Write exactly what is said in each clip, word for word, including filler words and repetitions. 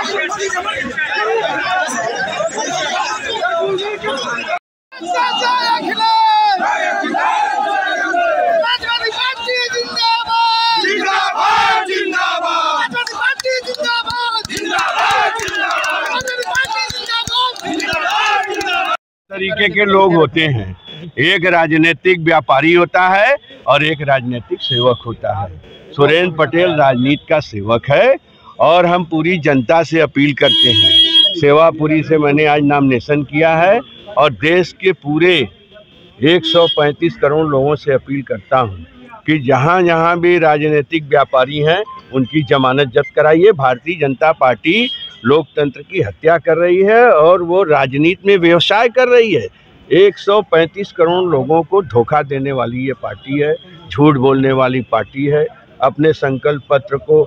तरीके के लोग होते हैं, एक राजनीतिक व्यापारी होता है और एक राजनीतिक सेवक होता है। सुरेंद्र पटेल राजनीति का सेवक है और हम पूरी जनता से अपील करते हैं। सेवापुरी से मैंने आज नॉमिनेशन किया है और देश के पूरे एक सौ पैंतीस करोड़ लोगों से अपील करता हूं कि जहां जहां भी राजनीतिक व्यापारी हैं उनकी जमानत जब्त कराइए। भारतीय जनता पार्टी लोकतंत्र की हत्या कर रही है और वो राजनीति में व्यवसाय कर रही है। एक सौ पैंतीस करोड़ लोगों को धोखा देने वाली ये पार्टी है, झूठ बोलने वाली पार्टी है, अपने संकल्प पत्र को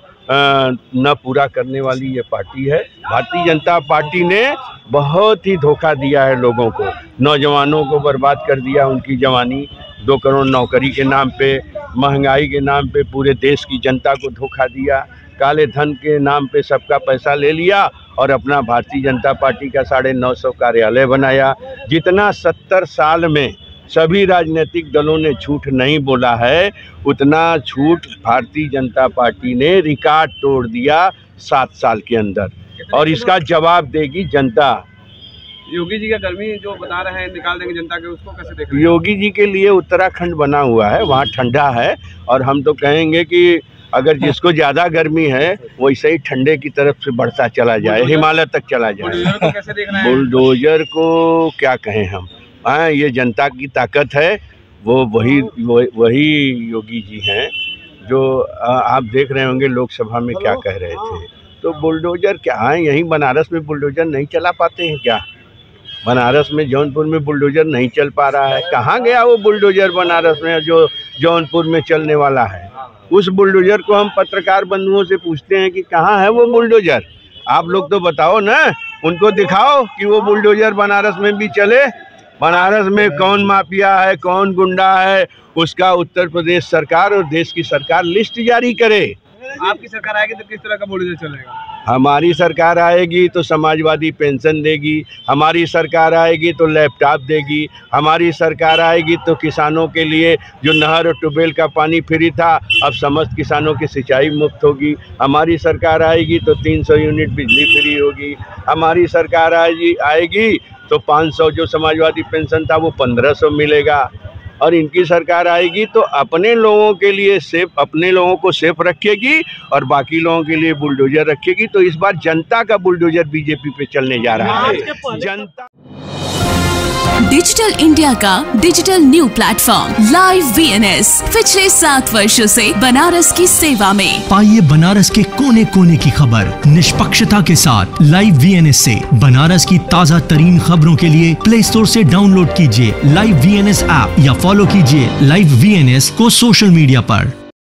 न पूरा करने वाली ये पार्टी है। भारतीय जनता पार्टी ने बहुत ही धोखा दिया है लोगों को, नौजवानों को बर्बाद कर दिया, उनकी जवानी दो करोड़ नौकरी के नाम पे, महंगाई के नाम पे पूरे देश की जनता को धोखा दिया, काले धन के नाम पे सबका पैसा ले लिया और अपना भारतीय जनता पार्टी का साढ़े नौ सौ कार्यालय बनाया। जितना सत्तर साल में सभी राजनीतिक दलों ने झूठ नहीं बोला है, उतना झूठ भारतीय जनता पार्टी ने रिकॉर्ड तोड़ दिया सात साल के अंदर और इसका जवाब देगी जनता। योगी जी का कर्मी जो बता रहे हैं निकाल देंगे जनता के, उसको कैसे देख रहे हैं? योगी जी के लिए उत्तराखंड बना हुआ है, वहाँ ठंडा है और हम तो कहेंगे कि अगर जिसको ज़्यादा गर्मी है वैसे ही ठंडे की तरफ से बढ़ता चला जाए, हिमालय तक चला जाए। बुलडोजर को कैसे देख रहे हैं? बुलडोजर को क्या कहें हम, हाँ ये जनता की ताकत है, वो वही वही योगी जी हैं जो आप देख रहे होंगे लोकसभा में क्या कह रहे थे। तो बुलडोजर क्या है, यहीं बनारस में बुलडोजर नहीं चला पाते हैं क्या? बनारस में जौनपुर में बुलडोजर नहीं चल पा रहा है, कहाँ गया वो बुलडोजर बनारस में जो जौनपुर में चलने वाला है? उस बुलडोजर को हम पत्रकार बंधुओं से पूछते हैं कि कहाँ है वो बुलडोजर, आप लोग तो बताओ ना, उनको दिखाओ कि वो बुलडोजर बनारस में भी चले। बनारस में कौन माफिया है, कौन गुंडा है, उसका उत्तर प्रदेश सरकार और देश की सरकार लिस्ट जारी करे। आपकी सरकार आएगी तो किस तरह का बुलडोजर चलेगा? हमारी सरकार आएगी तो समाजवादी पेंशन देगी, हमारी सरकार आएगी तो लैपटॉप देगी, हमारी सरकार आएगी तो किसानों के लिए जो नहर और ट्यूबवेल का पानी फ्री था अब समस्त किसानों की सिंचाई मुफ्त होगी, हमारी सरकार आएगी तो तीन सौ यूनिट बिजली फ्री होगी, हमारी सरकार आएगी आएगी तो पाँच सौ जो समाजवादी पेंशन था वो पंद्रह सौ मिलेगा। और इनकी सरकार आएगी तो अपने लोगों के लिए सेफ, अपने लोगों को सेफ रखेगी और बाकी लोगों के लिए बुलडोजर रखेगी। तो इस बार जनता का बुलडोजर बीजेपी पे चलने जा रहा है। जनता डिजिटल इंडिया का digital new platform live VNS पिछले सात वर्षों से बनारस की सेवा में। पाइए बनारस के कोने कोने की खबर निष्पक्षता के साथ। लाइव वीएनएस से बनारस की ताज़ा तरीन खबरों के लिए प्ले स्टोर से डाउनलोड कीजिए लाइव वीएनएस ऐप या फॉलो कीजिए लाइव वीएनएस को सोशल मीडिया पर।